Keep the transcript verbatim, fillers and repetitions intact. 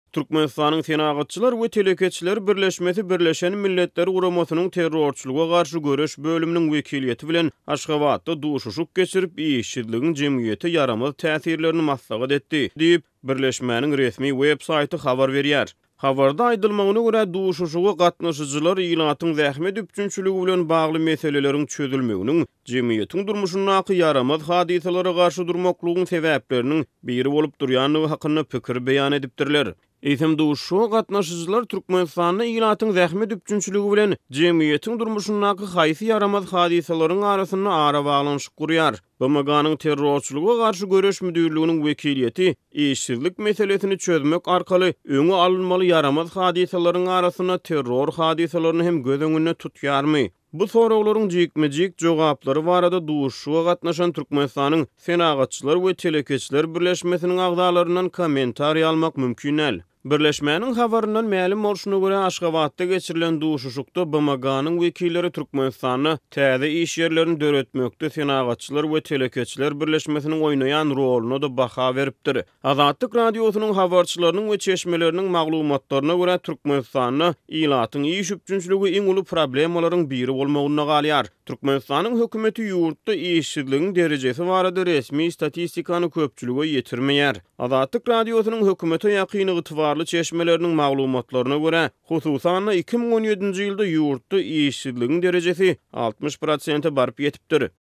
Türkmenistanyň Senagatçylar we Telekeçiler Birleşmesi Birleşen Milletler Guramasynyň terrorçylyga garşy göreş bölüminiň wekiliýeti bilen Aşgabatda duşuşuk geçirip işçiligiň jemgyýete yaramaz täsirlerini maslahat etdi, diýip birleşmäniň resmi web saýty habar berýär. Habarda aýdylmagyna görä duşuşuga gatnaşyjylar ýylatyň zähme düpçünçüligi bilen bagly meseleleriň çözülmeginiň jemgyýetiň durmuşyndaky yaramaz hadiselere garşy durmaklygyň sebäpleriniň biri bolup durýanyny hakynda pikir beýan edipdirler. Eýsem duşuşuga gatnaşyjylar Türkmenistanyň ýylatyň zähme düpçünçüligi bilen jemgyýetiň durmuşyndaky haýsy yaramaz hadiselerin arasyna ara baglanyşyk gurýar. B M G-nyň terrorçylyga garşy göreş müdürliginiň wekiliýeti işçilik meselesini çözmek arkaly öňe alynmaly yaramaz hadiseleriň arasyna terror hadiselerini hem göz öňünde tutýarmy? Bu soraklaryň jikmejik jogaplary barada duşuşuga gatnaşan Türkmenistanyň Senagatçylar we Telekeçiler Birleşmesiniň agdalaryndan kommentariýa almak mümkin el. Birleşmäniň habaryndan ma'lum bolşuna görä Aşgabatda geçirilen duşuşukda B M G-nyň wekilleri Türkmenistanyny täze iş ýerlerini döretmekde Senagatçylar we Telekeçiler Birleşmesiniň oýnaýan roluny da baha beripdir. Azatlyk radiosynyň habarçylarynyň we çeşmeleriniň maglumatlaryna görä Türkmenistanyny ýylatyň iş üçünçüligi iň uly problemalaryň biri bolmagyna galýar. Türkmenistanyň hökümeti ýurtda işçiligiň derejesi barada resmi statistikany köpçülüge ýetirmeýär. Azatlyk radiosynyň hökümete ýakyny ýytybarly çeşmeleriniň maglumatlaryna görä, hususan iki ming on ýedinji ýylda ýurtda işçiligiň derejesi altmış prosent baryp ýetipdir.